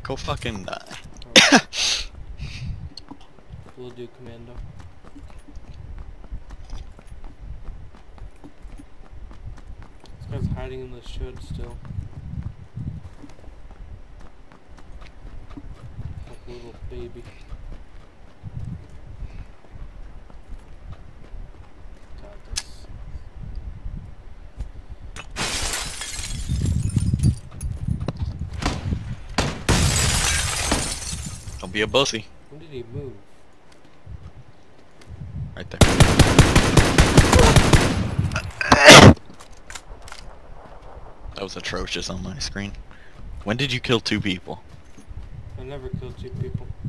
Go fucking die. Right. Will do, Commando. This guy's hiding in the shed still. Like a little baby. Got this. Don't be a bussy. When did he move? Right there. That was atrocious on my screen. When did you kill 2 people? I never killed 2 people.